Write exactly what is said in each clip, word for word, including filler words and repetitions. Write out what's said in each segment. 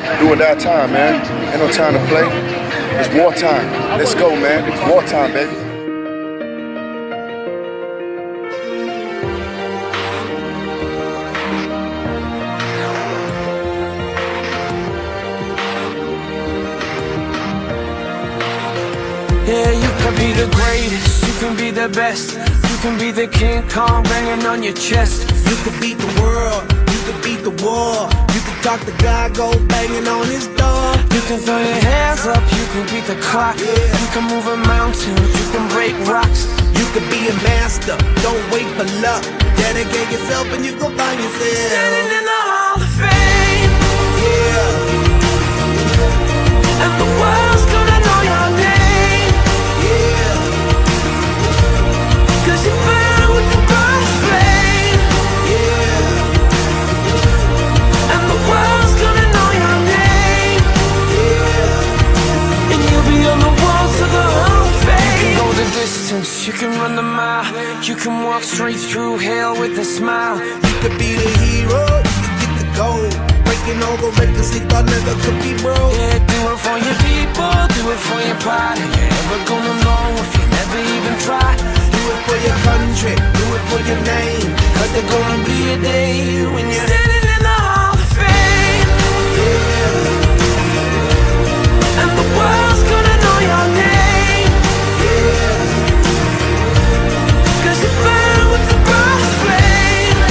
Do or die time, man. Ain't no time to play. It's wartime. Let's go, man. It's wartime, baby. Yeah, you can be the greatest, you can be the best, you can be the King Kong banging on your chest. You can beat the world, you can beat the war, you can talk to God, go banging on his door. You can throw your hands up, you can beat the clock, Yeah. you can move a mountain, you can break rocks. You can be a master, don't wait for luck. Dedicate yourself and you go find yourself. Standing in the Hall of Fame, Yeah, and the world's gonna know your name, yeah, cause you burn with the cross flame, yeah, and the world's gonna know your name, yeah. and you'll be on the walls of the Hall of Fame. You can go the distance, you can run the mile, you can walk straight through hell with a smile. You could be the hero, you could get the gold. Breaking all the records they thought never could be broke. Yeah, do it for your people, do it for your pride. You ain't never gonna know if you never even try. Do it for your country, do it for your name. Cause there's gonna be a day when you're standing in the Hall of Fame, Yeah, and the world's gonna know your name, yeah, cause you burn with the cross flame,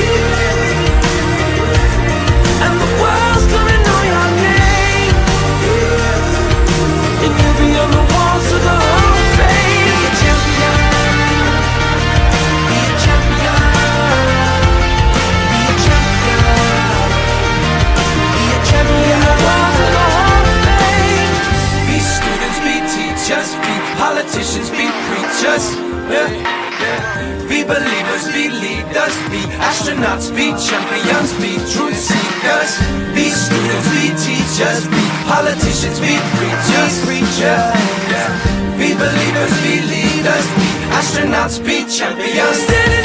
yeah, and the world's gonna know your name, yeah. and you'll be on the walls of the Hall of Fame. Be a champion, be a champion, be a champion, be a champion on the walls of the Hall of Fame. Be students, be teachers, be politicians, be preachers, yeah, yeah. Be believers, be leaders, be astronauts, be champions, be truth seekers. Be students, be teachers, be politicians, be preachers, preachers, yeah. Be believers, be leaders, be astronauts, be champions. Standing